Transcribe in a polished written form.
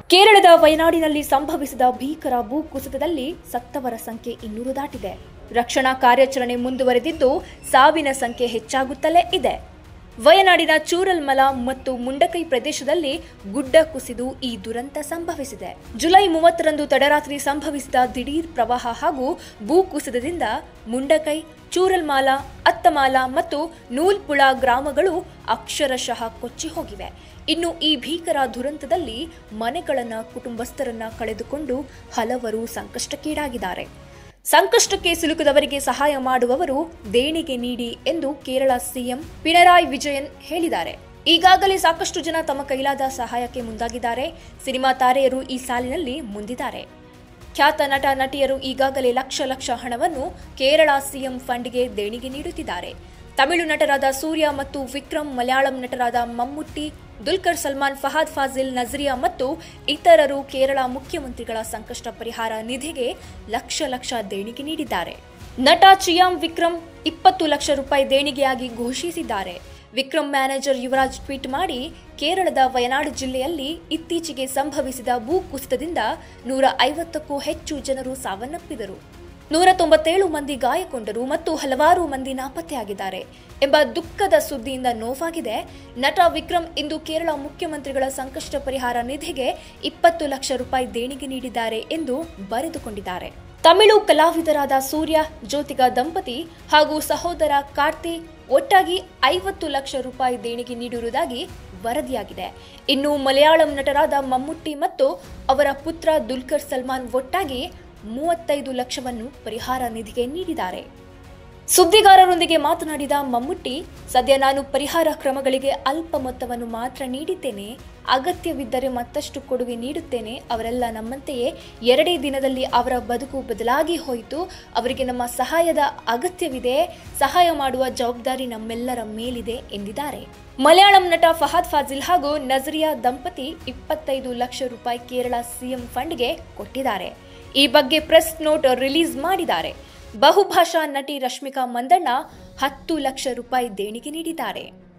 ಕೇರಳದ ವಯನಾಡಿನಲ್ಲಿ ಸಂಭವಿಸಿದ ಭೀಕರ ಭೂಕುಸಿತದಲ್ಲಿ ಸತ್ತವರ ಸಂಖ್ಯೆ 200 ದಾಟಿದೆ. ರಕ್ಷಣಾ ಕಾರ್ಯಾಚರಣೆ ಮುಂದುವರೆದಿದ್ದು ಸಾವಿನ ಸಂಖ್ಯೆ ಹೆಚ್ಚಾಗುತ್ತಲೇ ಇದೆ. ವಯನಾಡಿನ ಚೂರಲ್ಮಲ ಮತ್ತು ಮುಂಡಕೈ ಪ್ರದೇಶದಲ್ಲಿ ಗುಡ್ಡ ಕುಸಿದು ಈ ದುರಂತ ಸಂಭವಿಸಿದೆ. ಜುಲೈ 30ರಂದು ತಡರಾತ್ರಿ ಸಂಭವಿಸಿದ ದಿಢೀರ್ ಪ್ರವಾಹ ಹಾಗೂ ಭೂಕುಸಿತದಿಂದ ಮುಂಡಕೈ, ಚೂರಲ್ಮಾಲ, ಅತ್ತಮಾಲ ಮತ್ತು ನೂಲ್ಪುಳ ಗ್ರಾಮಗಳು ಅಕ್ಷರಶಃ ಕೊಚ್ಚಿ ಹೋಗಿವೆ. ಇನ್ನು ಈ ಭೀಕರ ದುರಂತದಲ್ಲಿ ಮನೆಗಳನ್ನ, ಕುಟುಂಬಸ್ಥರನ್ನ ಕಳೆದುಕೊಂಡು ಹಲವರು ಸಂಕಷ್ಟಕ್ಕೀಡಾಗಿದ್ದಾರೆ. ಸಂಕಷ್ಟಕ್ಕೆ ಸಿಲುಕಿದವರಿಗೆ ಸಹಾಯ ಮಾಡುವವರು ದೇಣಿಗೆ ನೀಡಿ ಎಂದು ಕೇರಳ ಸಿಎಂ ಪಿಣರಾಯಿ ವಿಜಯನ್ ಹೇಳಿದ್ದಾರೆ. ಈಗಾಗಲೇ ಸಾಕಷ್ಟು ಜನ ತಮ್ಮ ಕೈಲಾದ ಸಹಾಯಕ್ಕೆ ಮುಂದಾಗಿದ್ದಾರೆ. ಸಿನಿಮಾ ತಾರೆಯರು ಈ ಸಾಲಿನಲ್ಲಿ ಮುಂದಿದ್ದಾರೆ. ಖ್ಯಾತ ನಟ ನಟಿಯರು ಈಗಾಗಲೇ ಲಕ್ಷ ಹಣವನ್ನು ಕೇರಳ ಸಿಎಂ ಫಂಡ್ಗೆ ದೇಣಿಗೆ ನೀಡುತ್ತಿದ್ದಾರೆ. ತಮಿಳು ನಟರಾದ ಸೂರ್ಯ ಮತ್ತು ವಿಕ್ರಮ್, ಮಲಯಾಳಂ ನಟರಾದ ಮಮ್ಮುಟ್ಟಿ, ದುಲ್ಕರ್ ಸಲ್ಮಾನ್, ಫಹದ್ ಫಾಜಿಲ್, ನಜರಿಯಾ ಮತ್ತು ಇತರರು ಕೇರಳ ಮುಖ್ಯಮಂತ್ರಿಗಳ ಸಂಕಷ್ಟ ಪರಿಹಾರ ನಿಧಿಗೆ ಲಕ್ಷ ದೇಣಿಗೆ ನೀಡಿದ್ದಾರೆ. ನಟ ಚಿಯಾಂ ವಿಕ್ರಮ್ 20 ಲಕ್ಷ ರೂಪಾಯಿ ದೇಣಿಗೆಯಾಗಿ ಘೋಷಿಸಿದ್ದಾರೆ. ವಿಕ್ರಮ್ ಮ್ಯಾನೇಜರ್ ಯುವರಾಜ್ ಟ್ವೀಟ್ ಮಾಡಿ, ಕೇರಳದ ವಯನಾಡು ಜಿಲ್ಲೆಯಲ್ಲಿ ಇತ್ತೀಚೆಗೆ ಸಂಭವಿಸಿದ ಭೂಕುಸಿತದಿಂದ 150ಕ್ಕೂ ಹೆಚ್ಚು ಜನರು ಸಾವನ್ನಪ್ಪಿದರು, 197 ಮಂದಿ ಗಾಯಗೊಂಡರು ಮತ್ತು ಹಲವಾರು ಮಂದಿ ನಾಪತ್ತೆಯಾಗಿದ್ದಾರೆ ಎಂಬ ದುಃಖದ ಸುದ್ದಿಯಿಂದ ನೋವಾಗಿದೆ. ನಟ ವಿಕ್ರಮ್ ಇಂದು ಕೇರಳ ಮುಖ್ಯಮಂತ್ರಿಗಳ ಸಂಕಷ್ಟ ಪರಿಹಾರ ನಿಧಿಗೆ 20 ಲಕ್ಷ ರೂಪಾಯಿ ದೇಣಿಗೆ ನೀಡಿದ್ದಾರೆ ಎಂದು ಬರೆದುಕೊಂಡಿದ್ದಾರೆ. ತಮಿಳು ಕಲಾವಿದರಾದ ಸೂರ್ಯ, ಜ್ಯೋತಿಕಾ ದಂಪತಿ ಹಾಗೂ ಸಹೋದರ ಕಾರ್ತಿ ಒಟ್ಟಾಗಿ 50 ಲಕ್ಷ ರೂಪಾಯಿ ದೇಣಿಗೆ ನೀಡಿರುವುದಾಗಿ ವರದಿಯಾಗಿದೆ. ಇನ್ನು ಮಲಯಾಳಂ ನಟರಾದ ಮಮ್ಮುಟ್ಟಿ ಮತ್ತು ಅವರ ಪುತ್ರ ದುಲ್ಕರ್ ಸಲ್ಮಾನ್ ಒಟ್ಟಾಗಿ 35 ಲಕ್ಷವನ್ನು ಪರಿಹಾರ ನಿಧಿಗೆ ನೀಡಿದ್ದಾರೆ. ಸುದ್ದಿಗಾರರೊಂದಿಗೆ ಮಾತನಾಡಿದ ಮಮ್ಮುಟ್ಟಿ, ಸದ್ಯ ನಾನು ಪರಿಹಾರ ಕ್ರಮಗಳಿಗೆ ಅಲ್ಪ ಮೊತ್ತವನ್ನು ಮಾತ್ರ ನೀಡಿದ್ದೇನೆ. ಅಗತ್ಯವಿದ್ದರೆ ಮತ್ತಷ್ಟು ಕೊಡುಗೆ ನೀಡುತ್ತೇನೆ. ಅವರೆಲ್ಲ ನಮ್ಮಂತೆಯೇ 2 ದಿನದಲ್ಲಿ ಅವರ ಬದುಕು ಬದಲಾಗಿ ಹೋಯಿತು. ಅವರಿಗೆ ನಮ್ಮ ಸಹಾಯದ ಅಗತ್ಯವಿದೆ. ಸಹಾಯ ಮಾಡುವ ಜವಾಬ್ದಾರಿ ನಮ್ಮೆಲ್ಲರ ಮೇಲಿದೆ ಎಂದಿದ್ದಾರೆ. ಮಲಯಾಳಂ ನಟ ಫಹದ್ ಫಾಜಿಲ್ ಹಾಗೂ ನಜರಿಯಾ ದಂಪತಿ 25 ಲಕ್ಷ ರೂಪಾಯಿ ಕೇರಳ ಸಿಎಂ ಫಂಡ್ಗೆ ಕೊಟ್ಟಿದ್ದಾರೆ. ಈ ಬಗ್ಗೆ ಪ್ರೆಸ್ ನೋಟ್ ರಿಲೀಸ್ ಮಾಡಿದ್ದಾರೆ. ಬಹುಭಾಷಾ ನಟಿ ರಶ್ಮಿಕಾ ಮಂದಣ್ಣ 10 ಲಕ್ಷ ರೂಪಾಯಿ ದೇಣಿಗೆ ನೀಡಿದ್ದಾರೆ.